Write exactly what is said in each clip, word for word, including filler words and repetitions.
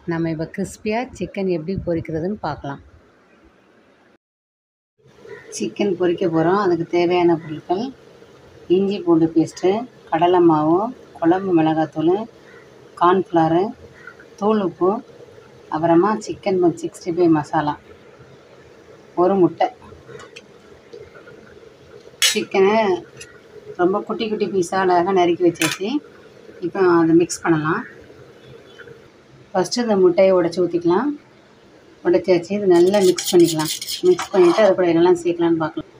நம்ம இப்போ கிறிஸ்பியாக சிக்கன் எப்படி பொரிக்கிறதுன்னு பார்க்கலாம். சிக்கன் பொரிக்க போகிறோம். அதுக்கு தேவையான பொருட்கள்: இஞ்சி பூண்டு பேஸ்ட்டு, கடலை மாவு, குழம்பு மிளகாத்தூள், கார்ன்ஃப்ளவரு, தூள் உப்பு, அப்புறமா சிக்கன் சிக்ஸ்டி ஃபைவ் மசாலா, ஒரு முட்டை. சிக்கனை ரொம்ப குட்டி குட்டி பீஸாக அழகாக நறுக்கி வச்சாச்சு. இப்போ அதை மிக்ஸ் பண்ணலாம். ஃபஸ்ட்டு இந்த முட்டையை உடச்சி ஊற்றிக்கலாம். உடச்சாச்சு. இது நல்லா மிக்ஸ் பண்ணிக்கலாம். மிக்ஸ் பண்ணிவிட்டு அது கூட என்னெல்லாம் சேர்க்கலான்னு பார்க்கலாம்.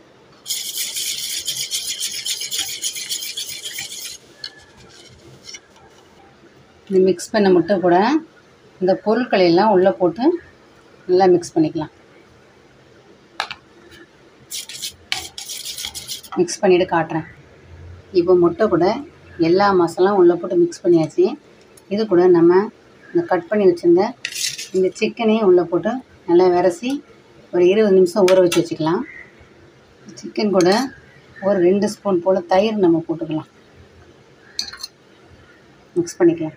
இந்த மிக்ஸ் பண்ண முட்டை கூட இந்த பொருட்களை எல்லாம் உள்ளே போட்டு நல்லா மிக்ஸ் பண்ணிக்கலாம். மிக்ஸ் பண்ணிவிட்டு காட்டுறேன். இப்போ முட்டை கூட எல்லா மசாலாவும் உள்ளே போட்டு மிக்ஸ் பண்ணியாச்சு. இது கூட நம்ம இந்த கட் பண்ணி வச்சுருந்த இந்த சிக்கனையும் உள்ளே போட்டு நல்லா விரசி ஒரு இருபது நிமிஷம் ஊற வச்சு வச்சுக்கலாம். சிக்கன் கூட ஒரு ரெண்டு ஸ்பூன் போல் தயிர் நம்ம போட்டுக்கலாம். மிக்ஸ் பண்ணிக்கலாம்.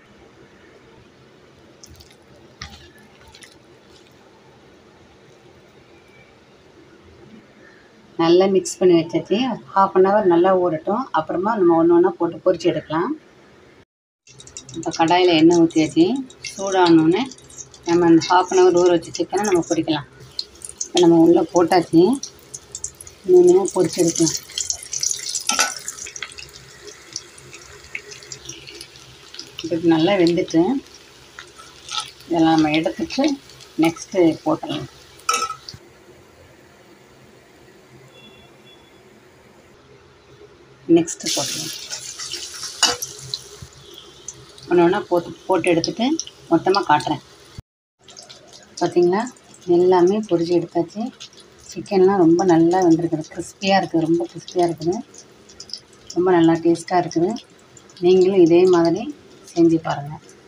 நல்லா மிக்ஸ் பண்ணி வச்சாச்சு. ஹாஃப் அன் ஹவர் நல்லா ஊறட்டும். அப்புறமா நம்ம ஒன்று ஒன்றா போட்டு பொரிச்சு எடுக்கலாம். இப்போ கடாயில் எண்ணெய் ஊற்றியாச்சு. சூடானோடனே நம்ம அந்த ஹாஃப் அன் ஹவர் ஊற வச்ச சிக்கனை நம்ம பொரிக்கலாம். இப்போ நம்ம உள்ளே போட்டாச்சு. இன்னும் பொரிச்சு எடுக்கலாம். இப்போ நல்லா வெந்துட்டு இதெல்லாம் நம்ம எடுத்துட்டு நெக்ஸ்ட்டு போட்டுடலாம். நெக்ஸ்ட்டு போட்டுக்கலாம். ஒன்று ஒன்றா போட்டு போட்டு எடுத்துகிட்டு மொத்தமாக காட்டுறேன். பார்த்திங்களா, எல்லாமே பொரிச்சு எடுத்தாச்சு. சிக்கன்லாம் ரொம்ப நல்லா வெந்திருக்குது. கிறிஸ்பியாக இருக்குது. ரொம்ப கிறிஸ்பியாக இருக்குது. ரொம்ப நல்லா டேஸ்ட்டாக இருக்குது. நீங்களும் இதே மாதிரி செஞ்சு பாருங்கள்.